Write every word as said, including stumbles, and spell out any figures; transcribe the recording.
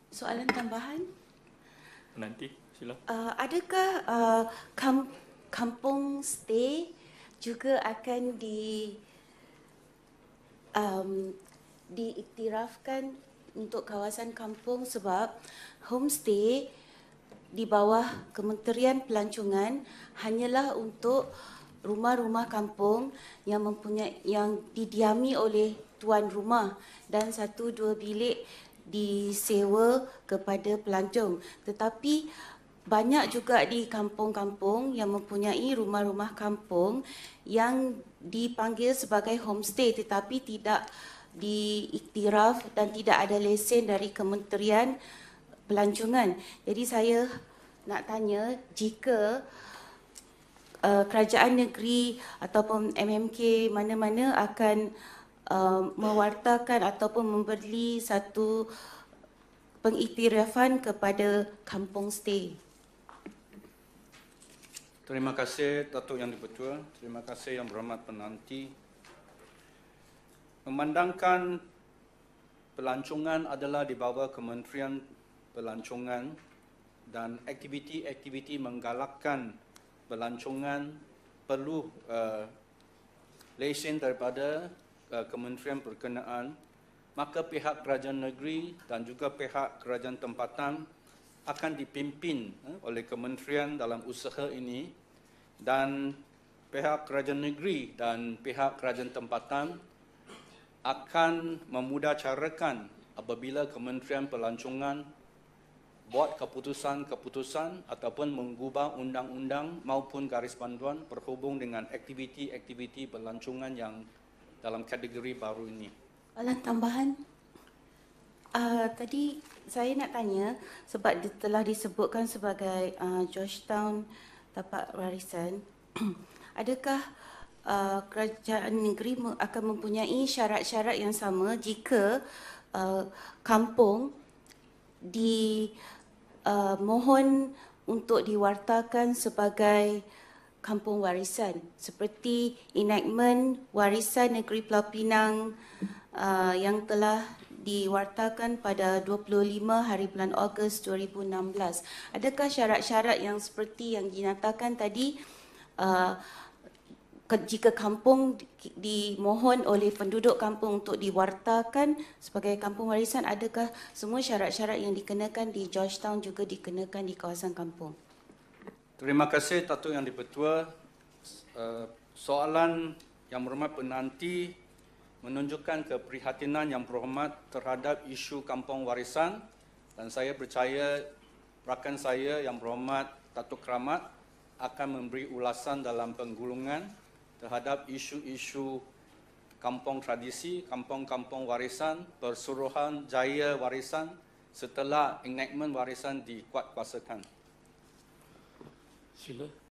Soalan tambahan? Nanti, sila. Uh, adakah uh, kam- kampung stay juga akan di um, diiktirafkan untuk kawasan kampung, sebab homestay di bawah Kementerian Pelancongan hanyalah untuk rumah-rumah kampung yang mempunyai yang didiami oleh tuan rumah dan satu dua bilik disewa kepada pelancong. Tetapi banyak juga di kampung-kampung yang mempunyai rumah-rumah kampung yang dipanggil sebagai homestay tetapi tidak diiktiraf dan tidak ada lesen dari Kementerian Pelancongan. Jadi saya nak tanya, jika uh, kerajaan negeri ataupun M M K mana-mana akan uh, mewartakan ataupun memberi satu pengiktirafan kepada kampung stay. Terima kasih Datuk Yang Di-Pertua, terima kasih Yang Berhormat Penanti. Memandangkan pelancongan adalah di bawah Kementerian Pelancongan dan aktiviti-aktiviti menggalakkan pelancongan perlu uh, lesen daripada uh, Kementerian berkenaan, maka pihak kerajaan negeri dan juga pihak kerajaan tempatan akan dipimpin uh, oleh kementerian dalam usaha ini, dan pihak kerajaan negeri dan pihak kerajaan tempatan akan memudahcarakan apabila Kementerian Pelancongan buat keputusan-keputusan ataupun mengubah undang-undang maupun garis panduan berhubung dengan aktiviti-aktiviti pelancongan yang dalam kategori baru ini. Soalan tambahan? Uh, tadi saya nak tanya, sebab telah disebutkan sebagai uh, Georgetown tapak warisan, adakah uh, kerajaan negeri akan mempunyai syarat-syarat yang sama jika uh, kampung di uh, mohon untuk diwartakan sebagai kampung warisan, seperti enactment Warisan Negeri Pulau Pinang uh, yang telah diwartakan pada dua puluh lima hari bulan Ogos dua ribu enam belas. Adakah syarat-syarat yang seperti yang dinyatakan tadi, uh, jika kampung dimohon oleh penduduk kampung untuk diwartakan sebagai kampung warisan, adakah semua syarat-syarat yang dikenakan di Georgetown juga dikenakan di kawasan kampung? Terima kasih Datuk Yang Di-Pertua. Uh, soalan Yang Berhormat Penanti menunjukkan keprihatinan Yang Berhormat terhadap isu kampung warisan, dan saya percaya rakan saya Yang Berhormat Datuk Keramat akan memberi ulasan dalam penggulungan terhadap isu-isu kampung tradisi, kampung-kampung warisan, persuruhan jaya warisan setelah enactment warisan dikuatkuasakan. Sila.